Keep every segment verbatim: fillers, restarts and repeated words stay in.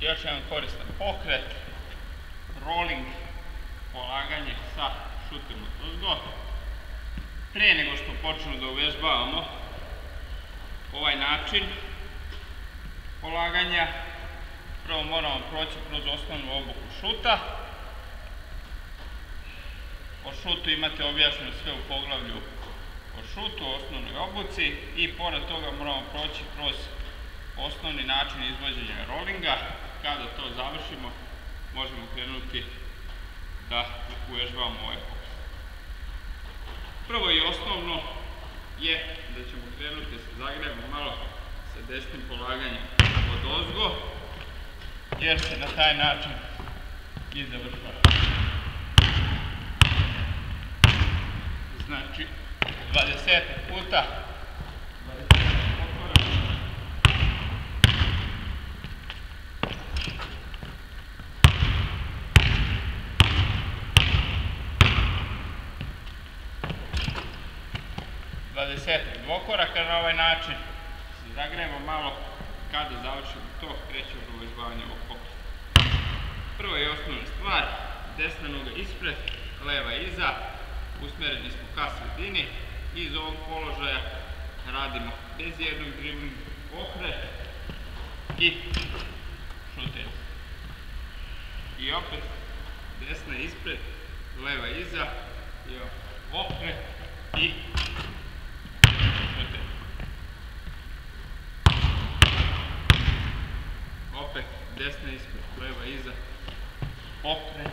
Još jedan koristan pokret, rolling, polaganje sa šutem odozgo. Prije nego što počnemo da uvežbavamo ovaj način polaganja, prvo moramo proći kroz osnovnu obuku šuta. O šutu imate objašnjeno sve u poglavlju o šutu, o osnovnoj obuci, i pored toga moramo proći kroz osnovni način izvođenja rollinga. Kada to završimo, možemo krenuti da uvežbavamo ovaj pokret. Prvo i osnovno je da ćemo krenuti sa zagrevom malo sa desnim polaganjem odozgo, jer se na taj način i završava. Znači, dvadeset puta, dvadeset potpora. dvadeset dvokoraka na ovaj način. Se zagrejemo malo, kada završimo to, krećemo na uvežbavanje ovog pokreta. Prva i osnovna stvar, desna noga ispred, leva iza, usmereni smo ka sredini, i iz ovog položaja radimo bez jednog driblinga pokret i šuter. I opet desna ispred, leva iza, i pokret i šuter. Opet desna ispred, leva iza, pokret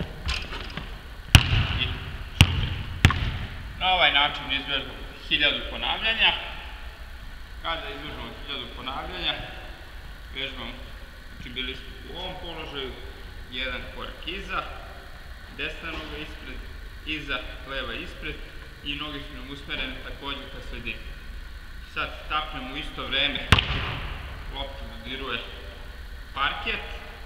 i šuter. Na ovaj način izvežbamo hiljadu ponavljanja. Kada izvežbamo hiljadu ponavljanja, vežbamo, znači bili smo u ovom položaju, jedan korak iza, desna noga ispred, iza, leva ispred, i noge su nam usmerene također ka sredini. Sad tapnemo u isto vreme, lopta dodiruje parket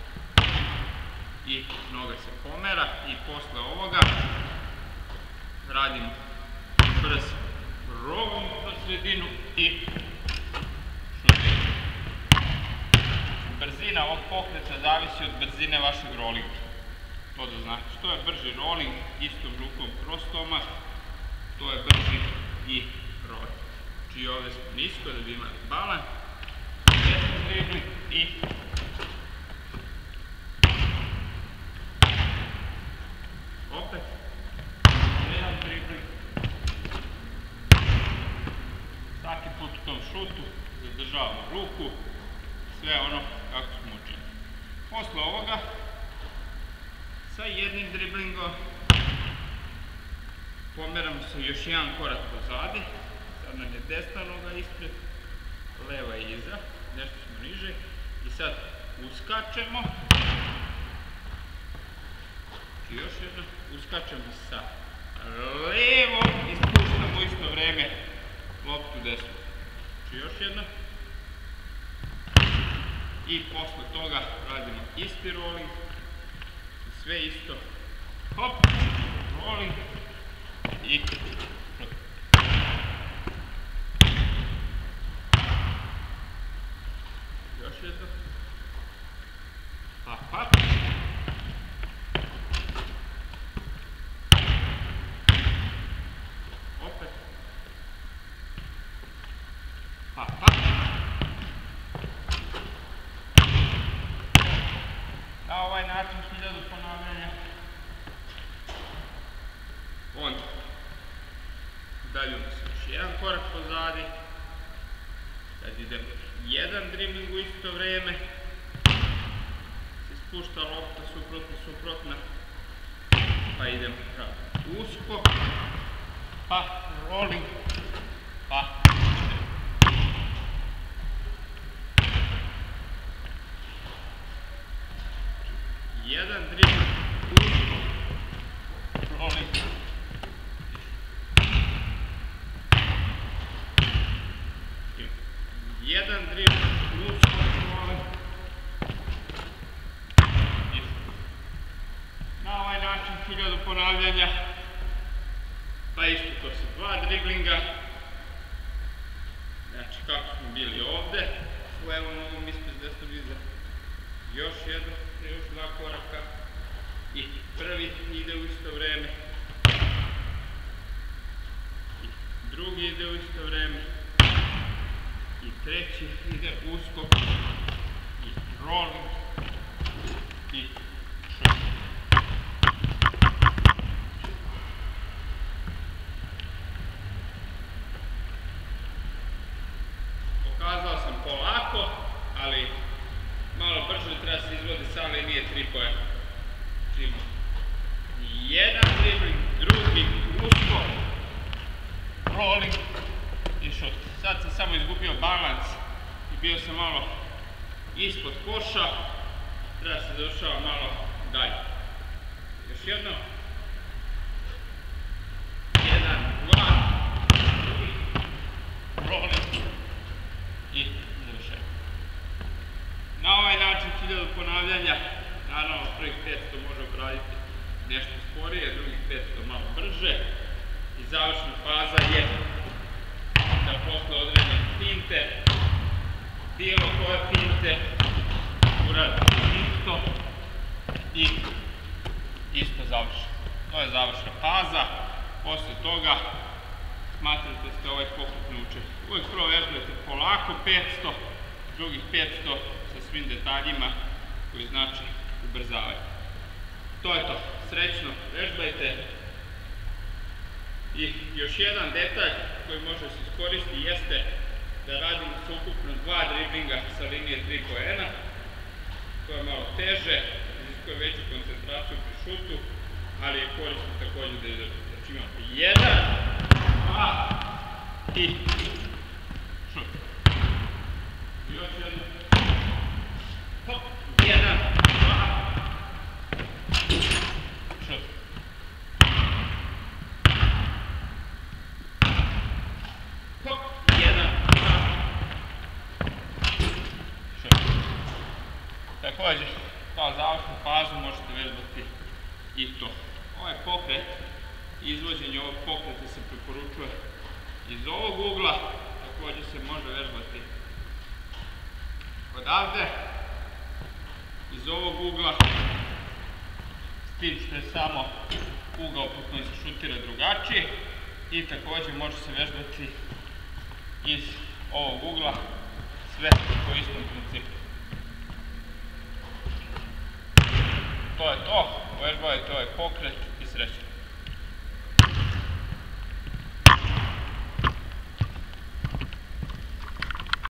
i noga se pomera, i posle ovoga radimo brz rolling na sredinu i šutir. Brzina ovog pokreta zavisi od brzine vašeg rollinga. To da znači, što je brži rolling istom rukom kroz stomak, to je brži i rolling. Znači ovdje smo nisko da bi imali balans, jedan dribling i opet jedan dribling. Svaki put u tom šutu zadržavamo ruku, sve ono kako smo učili. Posle ovoga, sa jednim driblingom pomeramo se još jedan korak pozadi. Sad nam je desna noga ispred, leva iza, nešto smo niže, i sad uskačemo. I još jedno, uskačemo sa levom i spuštamo isto vreme loptu desnu. Znači još jedno. I posle toga radimo isti rolling, sve isto. Hop, rolling i još jedno. Pa, pa. Opet. Pa, pa. Na ovaj način hiljadu ponavljanja. Onda udaljujemo se još jedan korak pozadi. Sad idemo jedan dribling u isto vreme. Se spušta lopta suprotna, suprotna. Pa idemo pravo usko. Pa rolling. Pa jedan dribling usko. Rolling. Jedan dribling usko. Rolling. Na ovaj način hiljadu ponavljanja. Pa isto to sa dva driblinga. Znači kako smo bili ovde, s levom nogom ispred desnog iza. još jedno, još dva koraka i prvi ide u isto vreme i drugi ide u isto vreme i treći ide uskok i rolling i šut. Pokazao sam polako, ali malo brže treba se izvodi sa linije tri poena. Jedan dribbling, drugi uskok, rolling i šut. Sad sam samo izgubio balans i bio sam malo ispod koša. Treba se došao malo dalje. Još jedno. Jedan, dva, drugi, rolling i završenje. Na ovaj način hiljadu ponavljanja, naravno prvih petsto može obraditi nešto sporije, drugih petsto malo brže i završna faza je da posle određene finte, bilo koje finte, uradite isto i isto završi. To je završna faza, posle toga smatrate da ste ovaj pokret naučili. Uvijek prvo vežbajte polako petsto, drugih petsto sa svim detaljima koji znači ubrzavanje. To je to. Srećno vežbajte. I još jedan detalj koji može se iskoristiti jeste da radimo sa ukupno dva driblinga sa linije tri poena. To je malo teže, iziskuje veću koncentraciju pri šutu, ali je korisno također da izdržite. Znači imamo jedan, dva i šut. Još jedno. Hop, jedan, dva, šut. Hop, jedan, dva, šut. Također, kao završnu fazu možete vežbati i to. Ovaj pokret, izvođenje ovog pokreta se preporučuje iz ovog ugla, također se može vežbati odavde, iz ovog ugla, s tim što je samo ugao po kojem se šutira drugačije i također može se vežbati iz ovog ugla, sve po istom principu. To je to, vežbajte ovaj pokret i srećno.